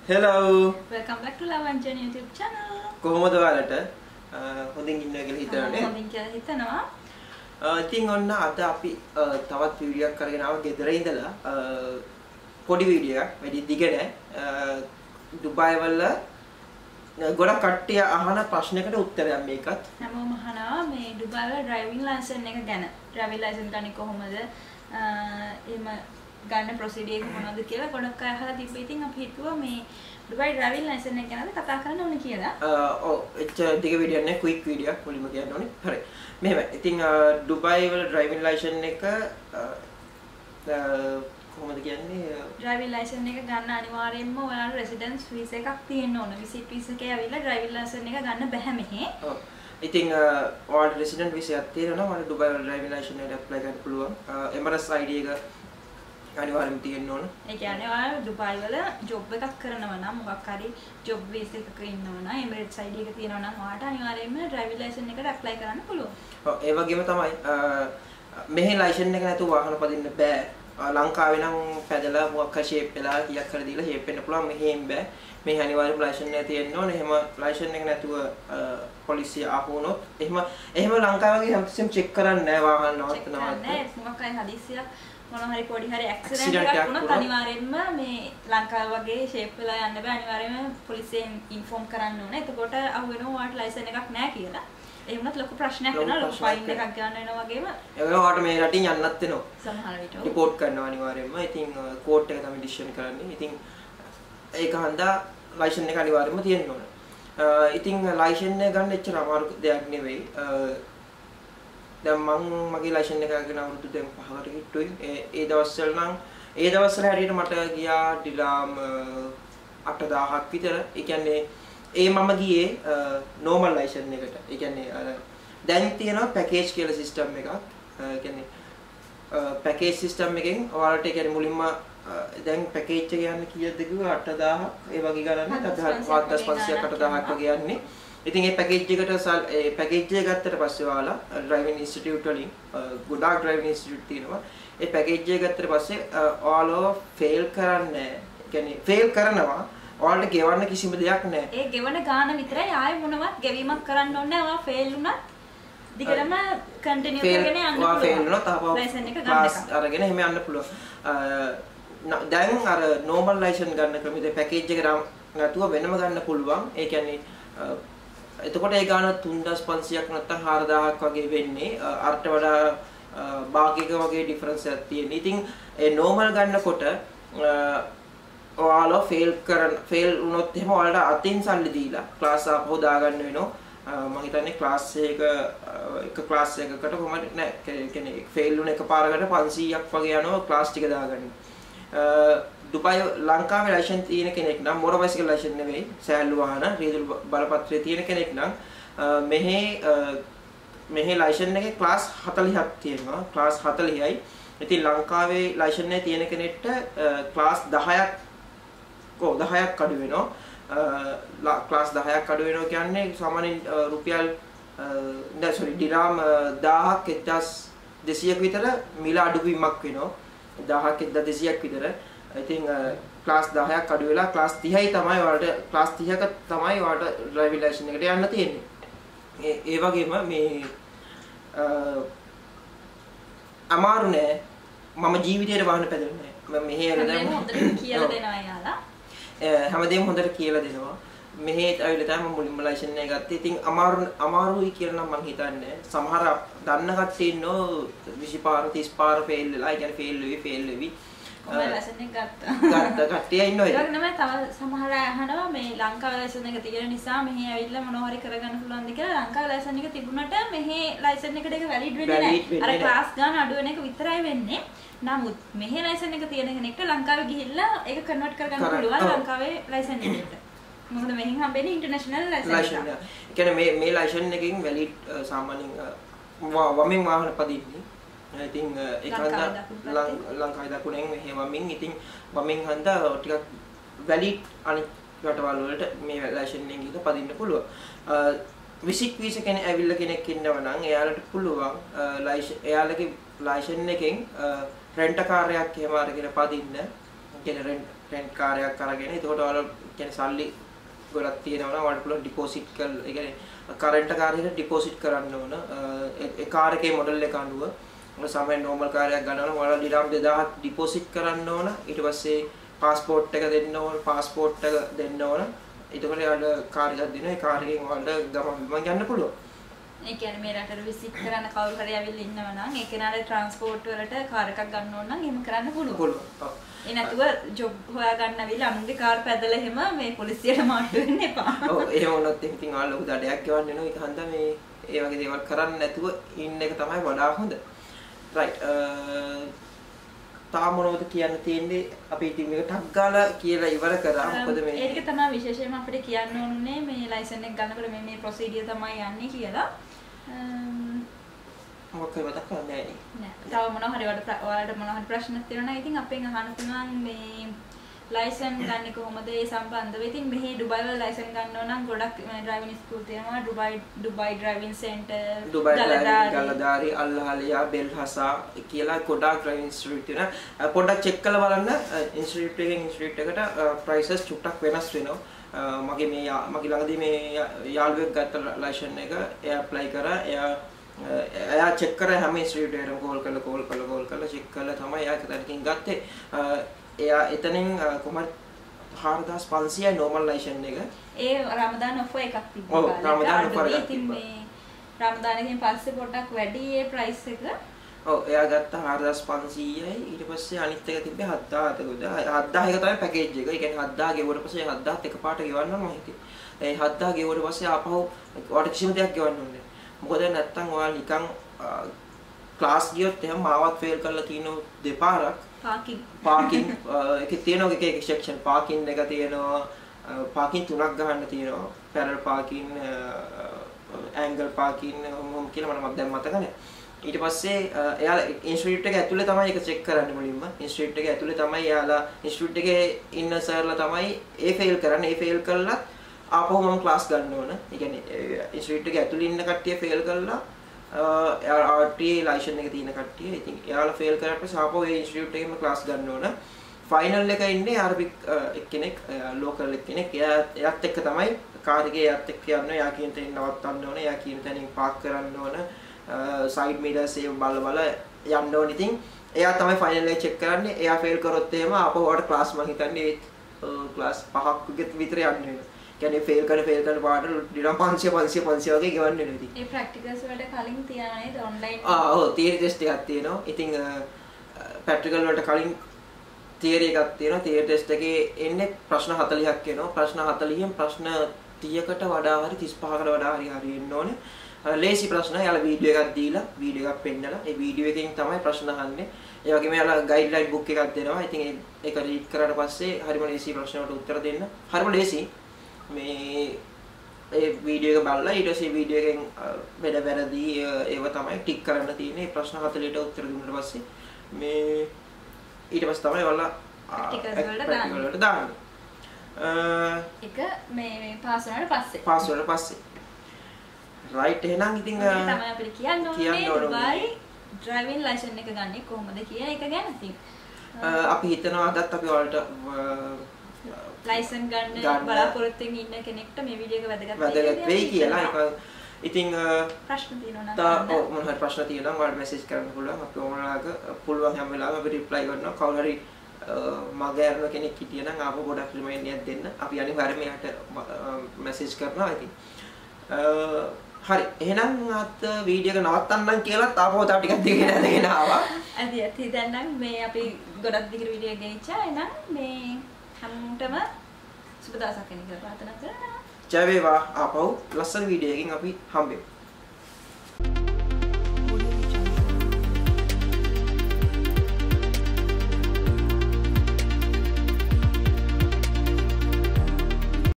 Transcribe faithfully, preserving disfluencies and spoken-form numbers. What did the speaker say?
Hello. Welcome back to Lavanjan YouTube channel. කොහොමද ඔයාලට? හොඳින් ඉන්නවා කියලා හිතනනේ. හොඳින් කියලා හිතනවා. ඉතින් ඔන්න අද අපි තවත් වීඩියෝ එකක් අරගෙන ආවා ගෙදර ඉඳලා. පොඩි වීඩියෝ එකක්. වැඩි දිග නෑ. දුබායි වල ගොඩක් කට්ටිය අහන ප්‍රශ්නයකට උත්තරයක් මේකත්. හැමෝම අහනවා මේ දුබායි වල ඩ්‍රයිවිං ලයිසන් එක ගැන. ඩ්‍රයිවිං ලයිසන් ගන්නේ කොහොමද? එහෙම ගන්න ප්‍රොසීඩියර් එක මොනවද කියලා ගොඩක් අය අහලා තිබ්බ. ඉතින් අපි හිතුවා මේ දුබායි ඩ්‍රයිවිං ලයිසන් එක ගැන කතා කරන්න ඕනේ කියලා. ඔව් එච්ච දිග වීඩියෝ නේ ක්වික් වීඩියෝ එකක් මුලින්ම කියන්න ඕනේ. හරි. මෙහෙම. ඉතින් දුබායි වල ඩ්‍රයිවිං ලයිසන් එක කොහොමද කියන්නේ? ඩ්‍රයිවිං ලයිසන් එක ගන්න අනිවාර්යයෙන්ම ඔයාලට රෙසිඩන්ස් විසා එකක් තියෙන්න ඕන. විසිට් විසා එකේ ඇවිල්ලා ඩ්‍රයිවිං ලයිසන් එක ගන්න බෑ මෙහෙ. ඔව්. ඉතින් ඔයාලට රෙසිඩන්ට් විසා එකක් තියෙනවා නම් ඔයාලට දුබායි වල ඩ්‍රයිවිං ලයිසන් එකට ඇප්ලයි කරන්න පුළුවන්. එමරස් I D එක අනිවාර්යයෙන්ම තියෙන්න ඕන. ඒ කියන්නේ ඔයාලා දුබායි වල ජොබ් එකක් කරනවා නම් මොකක් හරි ජොබ් විසා එකක ඉන්නවා නම් එමිරේට්ස් I D එක තියෙනවා නම් ඔයාලට අනිවාර්යයෙන්ම ඩ්‍රයිවිං ලයිසන් එකට ඇප්ලයි කරන්න පුළුවන්. ඔව් ඒ වගේම තමයි මෙහි ලයිසන් එක නැතුව වාහන පදින්න බෑ. ලංකාවේ නම් පැදලා මොකක් හරි ෂේප් වෙලා කීයක් හරි දීලා ෂේප් වෙන්න පුළුවන්. මෙහෙම බෑ. මේ අනිවාර්යයෙන්ම ලයිසන් එක තියෙන්න ඕනේ. එහෙම ලයිසන් එක නැතුව පොලිසිය ආපු වුණොත් එහෙම එහෙම ලංකාවේ වගේ හැමතිස්සෙම චෙක් කරන්නේ නැහැ වාහන නවත්තනවා. නෑ මොකක් හරි හදිස්සියක් මොන හරි පොඩි හරි ඇක්සිඩන්ට් එකක් වුණොත් අනිවාර්යයෙන්ම මේ ලංකාව වගේ ෂේප් වෙලා යන්න බෑ. අනිවාර්යයෙන්ම පොලිසියෙන් ඉන්ෆෝම් කරන්න ඕනේ. එතකොට අහු වෙනවා ඔයාලට ලයිසන් එකක් නැහැ කියලා. ඒ වුණත් ලොකු ප්‍රශ්නයක් වෙනවා. ලොකු ෆයින් එකක් ගන්න වෙනවා වගේම. ඒක ඔයාලට මේ රටින් යන්නත් වෙනවා. සමහර විට රිපෝට් කරනවා අනිවාර්යයෙන්ම. ඉතින් කෝට් එක තමයි ඩිසිෂන් කරන්නේ. ඉතින් ඒක හන්දා ලයිසන් එක අනිවාර්යයෙන්ම තියෙන්න ඕන. ඉතින් ලයිසන් එක ගන්න එච්චර අමාරු දෙයක් නෙවෙයි. දැන් මම මගේ ලයිසන් එක ගන්න අවුරුදු දැන් පහකට හිටුයි. ඒ ඒ දවස්වල නම් ඒ දවස්වල හැටියට මට ගියා ඩිලාම් අට දහසක් විතර. ඒ කියන්නේ ඒ මම ගියේ නෝමල් ලයිසන් එකට. ඒ කියන්නේ අර දැන් තියෙනවා පැකේජ් කියලා සිස්ටම් එකක්. ඒ කියන්නේ පැකේජ් සිස්ටම් එකෙන් ඔයාලට ඒ කියන්නේ මුලින්ම දැන් පැකේජ් එක යන්නේ කීයද කිව්වා අට දහසක් ඒ වගේ ගණන් හත් පන්සියයක් අට දහසක් වගේ යන්නේ. ඉතින් මේ පැකේජ් එකට ඒ පැකේජ් එක ගත්තට පස්සේ ඔයාලා ඩ්‍රයිවිං ඉන්ස්ටිටියුට් වලින් ගොඩාක් ඩ්‍රයිවිං ඉන්ස්ටිටියුට් තියෙනවා. ඒ පැකේජ් එක ගත්තට පස්සේ ඔයාලව ෆේල් කරන්නේ. ඒ කියන්නේ ෆේල් කරනවා. ඔයාලට ගෙවන්න කිසිම දෙයක් නැහැ. ඒ ගෙවන ගාන විතරයි ආයෙ මොනවත් ගෙවීමක් කරන්න ඕනේ නැහැ. ඔයා ෆේල් වුණත් දිගටම කන්ටිනියු කරගෙන යන්න පුළුවන්. ෆේල් වුණොත් ආපහු ලයිසන් එක ගන්න එක. අරගෙන එහෙම යන්න පුළුවන්. දැන් අර නෝමල් ලයිසන් ගන්න ක්‍රමෙදී පැකේජ් එක නැතුව වෙනම ගන්න පුළුවන්. ඒ කියන්නේ එතකොට ඒ ගාන තුන් දහස් පන්සියයක් නැත්නම් හාර දහසක් වගේ වෙන්නේ. අරට වඩා භාගයක වගේ ඩිෆරන්ස් එකක් තියෙන. ඉතින් ඒ නෝමල් ගන්නකොට ඔයාලා ෆේල් කරන ෆේල් වුණොත් එහෙම ඔයාලට අතින් සල්ලි දීලා ක්ලාස් ආපහු දාගන්න වෙනවා. මම හිතන්නේ ක්ලාස් එක එක ක්ලාස් එකකට කොහොමද නෑ කියන්නේ ෆේල් වුණ එකපාරකට පන්සීයක් වගේ යනවා ක්ලාස් ටික දාගන්න. දුබායි ලංකාවේ ලයිසන් තියෙන කෙනෙක් නම් මොටර් බයිසිකල් ලයිසන් නෙවෙයි සෑහළු වාහන රීදුල් බලපත්‍රය තියෙන කෙනෙක් නම් මෙහි මෙහි ලයිසන් එකේ ක්ලාස් හතළිහක් තියෙනවා. ක්ලාස් හතළිහයි. ඉතින් ලංකාවේ ලයිසන් එකේ තියෙන කෙනෙක්ට ක්ලාස් දහයක් කො දහයක් අඩු වෙනවා. ක්ලාස් දහයක් අඩු වෙනවා කියන්නේ සාමාන්‍යයෙන් රුපියල් නෑ සෝරි ඩිරාම් දහයක් එක්දහස් දෙසීයක් විතර මිල අඩුවීමක් වෙනවා. දහයක් එක්දහස් දෙසීයක් විතර. ඉතින් ක්ලාස් දහයක් අඩු වෙලා ක්ලාස් තිහයි තමයි ඔයාලට ක්ලාස් තිහක තමයි ඔයාලට ඩ්‍රයිවිං ලයිසන් එකට යන්න තියෙන්නේ. ඒ ඒ වගේම මේ අමාරු නෑ. මම ජීවිතේට වාහන පැදෙන්නේ නෑ. මම මෙහෙ යන දැන් හොඳට කියලා දෙනවා යාලා. හැමදේම හොඳට කියලා දෙනවා. මෙහෙත් ඇවිල්ලා තමයි මම මුලින්ම ලයිසන් එක ගත්තේ. ඉතින් අමාරු අමාරුයි කියලා නම් මම හිතන්නේ. සමහර දන්න කට්ටිය ඉන්නෝ විසි පාර තිස් පාර ෆේල් වෙලා, ඒ කියන්නේ ෆේල් වෙවි ෆේල් වෙවි. මම ලයිසන් එක ගත්තා. ගත්ත කට්ටිය ඉන්නවා. ඒක නම තව සමහර අය අහනවා මේ ලංකාවේ ලයිසන් එක තියෙන නිසා මෙහි ඇවිල්ලා මොනවා හරි කරගන්න පුළුවන්ද කියලා. ලංකාවේ ලයිසන් එක තිබුණාට මෙහි ලයිසන් එකට ඒක වැලිඩ් වෙන්නේ නැහැ. අර ක්ලාස් ගන්න අඩු වෙන එක විතරයි වෙන්නේ. නමුත් මෙහි ලයිසන් එක තියෙන කෙනෙක්ට ලංකාවේ ගිහිල්ලා ඒක කන්වර්ට් කරගන්න පුළුවන් ලංකාවේ ලයිසන් එකට. මොකද මෙහින් හම්බෙන්නේ ඉන්ටර්නැෂනල් ලයිසන් එක. ඒ කියන්නේ මේ මේ ලයිසන් එකකින් වැලිඩ් සාමාන්‍යයෙන් වමෙන් වාහන පදින්නේ. ඉතින් ඒක හන්දා ලංකාවේ දකුණෙන් මෙහෙ වමින් ඉතින් වමින් හන්දා ටිකක් වැලිඩ් අනිත් රටවල් වලට මේ ලයිසන් එකෙන් ගිහින් පදින්න පුළුවන්. විසිට් වීසා කෙනෙක් ඇවිල්ලා කෙනෙක් ඉන්නවා නම් එයාලට පුළුවන් ලයිසන් එයාලගේ ලයිසන් එකෙන් රෙන්ට් කාර්යයක් එහෙම අරගෙන පදින්න. කියන්නේ රෙන්ට් රෙන්ට් කාර්යයක් අරගෙන එතකොට ඔයාලා කියන්නේ සල්ලි ගොඩක් තියෙනවා නම් ඔයාලට පුළුවන් ඩිපොසිට් කරලා ඒ කියන්නේ කරන්ට් කාර්යයකට ඩිපොසිට් කරන්න ඕන. ඒ කාර් එකේ මොඩල් එක අනුව ඔය සාමාන්‍ය නෝමල් කාර් එකක් ගන්නවා නම් ඔයාලා ඩිරම් දෙදාහක් ඩිපොසිට් කරන්න ඕන. ඊට පස්සේ පාස්පෝර්ට් එක දෙන්න ඕන. පාස්පෝර්ට් එක දෙන්න ඕන. ඊට පස්සේ ඔයාලට කාර් එකක් දෙනවා. ඒ කාර් එකෙන් ඔයාලට ගමන් බිමන් යන්න පුළුවන්. ඒ කියන්නේ මේ රටට විසිට් කරන්න කවුරු හරි ඇවිල්ලා ඉන්නවා නම් ඒ කෙනාට ට්‍රාන්ස්පෝර්ට් වලට කාර් එකක් ගන්න ඕන නම් එහෙම කරන්න පුළුවන්. පුළුවන්. ඔව්. ඒ නැතුව ජොබ් හොයාගන්න ඇවිල්ලා අනුන්ගේ කාර් පැදලා එහෙම මේ පොලිසියට මාට්ටු වෙන්න එපා. ඔව් එහෙම වුණොත් ඉතින් ආ ලොකු දඩයක් ගෙවන්න වෙනවා. ඒක හන්දා මේ ඒ වගේ දේවල් කරන්නේ නැතුව ඉන්න එක තමයි වඩා හොඳ. රයිට්. තාම මොනවද කියන්න තියෙන්නේ? අපි ඉතින් මේක ටක් ගාලා කියලා ඉවර කරා. මොකද මේ ඒක තමයි විශේෂයෙන්ම අපිට කියන්න ඕනේ මේ ලයිසන් එක ගන්නකොට මේ මේ ප්‍රොසීඩියර් තමයි යන්නේ කියලා. මොකක්ද මතක් කරන්නේ නෑ. තව මොනවා හරි ඔයාලට මොනවා හරි ප්‍රශ්න තියෙනවා නම් ඉතින් අපෙන් අහන්න පුළුවන් මේ ලයිසන් ගන්න කොහොමද ඒ සම්බන්ධව. ඉතින් මෙහි ඩුබයි වල ලයිසන් ගන්නව නම් ගොඩක් ඩ්‍රයිවිං ස්කූල් තියෙනවා. Dubai Dubai driving centre, Dubai Galadari, අල්හාලියා, බෙල්හසා කියලා ගොඩක් ඩ්‍රයිවිං ඉන්ස්ටිටියුට් තියෙනවා. පොඩ්ඩක් චෙක් කරලා බලන්න ඉන්ස්ටිටියුට් එකෙන් ඉන්ස්ටිටියුට් එකට ප්‍රයිසස් චුට්ටක් වෙනස් වෙනවා. මගේ මේ මගේ ළඟදී මේ යාළුවෙක් ගත්ත ලයිසන් එක එයා ඇප්ලයි කරා. එයා එයා චෙක් කරා හැම ඉන්ස්ටිටියුට් එකකටම කෝල් කරලා කෝල් කරලා කෝල් කරලා චෙක් කරලා තමයි එයා එකතැනකින් ගත්තේ. එයා එතනින් කොහොමද හාරදාස් පන්සියයි නෝමල් ලයිසන් එක. ඒ රමදාන් ඔෆර් එකක් තිබ්බා. ඔව් රමදාන් ඔෆර් එකක් තිබ්බා. මේ රමදාන් එකෙන් පස්සේ පොඩ්ඩක් වැඩි ඒ ප්‍රයිස් එක. ඔව් එයා ගත්ත හාරදාස් පන්සීයයි ඊට පස්සේ අනිත් එක තිබ්බේ හත්දාහකද. හත්දාහ එක තමයි පැකේජ් එක. ඒ කියන්නේ හත්දාහ ගෙවුවට පස්සේ හත්දාහත් එකපාරට ගෙවන්න මම හිතේ. ඒ හත්දාහ ගෙවුවට පස්සේ ආපහු ඔයාලට කිසිම දෙයක් ගෙවන්න ඕනේ නැහැ. මොකද නැත්තම් ඔයාලා නිකන් ක්ලාස් ගියොත් එහෙනම් මාවත් ෆේල් කරලා තියෙන දෙපාරක් පාකින් පාකින් එකේ තියෙනවා එක එක සෙක්ෂන් පාකින් එක තියෙනවා පාකින් තුනක් ගහන්න තියෙනවා පැරල් පාකින් ඇන්ගල් පාකින් මොම් කියලා මම දැන් මතක නැහැ. ඊට පස්සේ එයාලා ඉන්ස්ටිටියුට් එක ඇතුලේ තමයි ඒක චෙක් කරන්නේ මුලින්ම. ඉන්ස්ටිටියුට් එක ඇතුලේ තමයි එයාලා ඉන්ස්ටිටියුට් එකේ ඉන්න සර්ලා තමයි ඒ ෆේල් කරන්නේ. ඒ ෆේල් කළා ආපහු මම ක්ලාස් ගන්න ඕන. ඒ කියන්නේ ඉන්ස්ටිටියුට් එකේ ඇතුලේ ඉන්න කට්ටිය ෆේල් කළා ආර් ටී ලයිසන් එක තියෙන කට්ටිය. ඉතින් එයාලා ෆේල් කරාට පස්සේ ආපහු ඒ ඉන්ස්ටිටියුට් එකේම ක්ලාස් ගන්න ඕන. ෆයිනල් එක ඉන්නේ ආර් එක්කෙනෙක් ලෝකල් එක්කෙනෙක්. එයා එයාත් එක්ක තමයි කාර් එකේ එයාත් එක්ක යන්න. එයා කියන තැනින් නවත්තන්න ඕන. එයා කියන තැනින් පාක් කරන්න ඕන. සයිඩ් මිරර්ස් එක බල බල යන්න ඕන. ඉතින් එයා තමයි ෆයිනල් එක චෙක් කරන්නේ. එයා ෆේල් කරොත් එහෙම ආපහු ඔයාලට ක්ලාස් මම හිතන්නේ ක්ලාස් පහක් විතර යන්න වෙනවා. කියන්නේ ෆේල් කරන ෆේල් කරන පාඩම ඩිරම් පන්සිය පන්සිය පන්සිය වගේ ගෙවන්න වෙනවා ඉතින්. ඒ ප්‍රැක්ටිකල්ස් වලට කලින් තියනවා නේද ඔන්ලයින්? ආ ඔව් තියරි ටෙස්ට් එකක් තියෙනවා. ඉතින් ප්‍රැක්ටිකල් වලට කලින් තියරි එකක් තියෙනවා. තියරි ටෙස්ට් එකේ එන්නේ ප්‍රශ්න හතළිහක් එනවා. ප්‍රශ්න හතළිහෙන් ප්‍රශ්න තිහකට වඩා හරි තිස් පහකට වඩා හරි හරි එන්න ඕනේ. ලේසි ප්‍රශ්න. යාලා වීඩියෝ එකක් දීලා වීඩියෝ එකක් පෙන්නලා ඒ වීඩියෝ එකෙන් තමයි ප්‍රශ්න අහන්නේ. ඒ වගේම යාලා ගයිඩ්ලයින් බුක් එකක් දෙනවා. ඉතින් ඒක රීඩ් කරාට පස්සේ හරිම ලේසි ප්‍රශ්න වලට උත්තර දෙන්න. හරිම ලේසි. මේ ඒ වීඩියෝ එක බලලා ඊට පස්සේ වීඩියෝ එකෙන් වැඩ වැරදි ඒව තමයි ටික් කරන්න තියෙන්නේ. ප්‍රශ්න හතළිහට උත්තර දුන්නාට පස්සේ මේ ඊට පස්සේ තමයි ඔයාලා ප්‍රැක්ටිකල් වලට දාන්නේ. ඒක මේ මේ පාස් වුණාට පස්සේ පාස් වුණාට පස්සේ රයිට් එහෙනම් ඉතින් තමයි අපිට කියන්න ඕනේ ඩුබයි ඩ්‍රයිවිං ලයිසන් එක ගන්න කොහොමද කියන එක ගැන. ඉතින් අපි හිතනවා අදත් අපි ඔයාලට ලයිසන් ගන්න බලාපොරොත්තුෙන් ඉන්න කෙනෙක්ට මේ වීඩියෝ එක වැදගත් වැදගත් වෙයි කියලා. ඒක ඉතින් ප්‍රශ්න තියෙනවා නම් තා ඔව් මොන හරි ප්‍රශ්න තියෙනවා නම් ඔයාලට මෙසේජ් කරන්න පුළුවන්. අපි ඕනලාක පුළුවන් හැම වෙලාවෙම අපි රිප්ලයි කරනවා. කවුරු හරි මගේ අරන කෙනෙක් හිටියනම් ආපහු ගොඩක් රිමයින්ඩ් එකක් දෙන්න. අපි අනිවාර්යයෙන්ම එයාට මෙසේජ් කරනවා. ඉතින් හරි එහෙනම් අත් වීඩියෝ එක නවත්තන්නම් කියලා තාපෝ තව ටිකක් දෙකේ නැදගෙන ආවා. ඇති ඇති දැන් නම් මේ අපි ගොඩක් දිගට වීඩියෝ එක ගෙනිච්චා. එහෙනම් මේ හැමෝටම සුබ දවසක් වෙන කියලා ප්‍රාර්ථනා කරනවා. ජය වේවා. ආපහු ලස්සන වීඩියෝ එකකින් අපි හම්බෙමු.